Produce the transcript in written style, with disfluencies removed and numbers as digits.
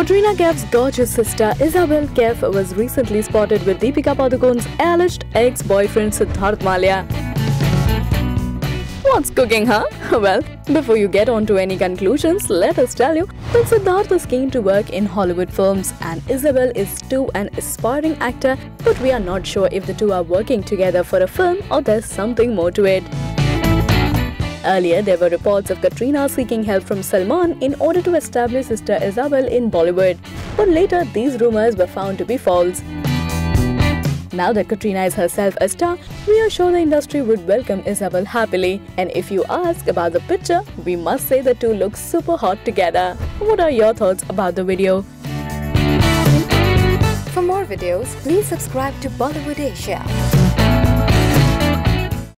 Katrina Kaif's gorgeous sister Isabel Kaif was recently spotted with Deepika Padukone's alleged ex-boyfriend Siddharth Mallya. What's cooking, huh? Well, before you get on to any conclusions, let us tell you that Siddharth is keen to work in Hollywood films and Isabel is too an aspiring actor, but we are not sure if the two are working together for a film or there's something more to it. Earlier, there were reports of Katrina seeking help from Salman in order to establish sister Isabel in Bollywood, but later these rumors were found to be false. Now that Katrina is herself a star, we are sure the industry would welcome Isabel happily. And if you ask about the picture, we must say the two look super hot together. What are your thoughts about the video? For more videos, please subscribe to Bollywood Asia.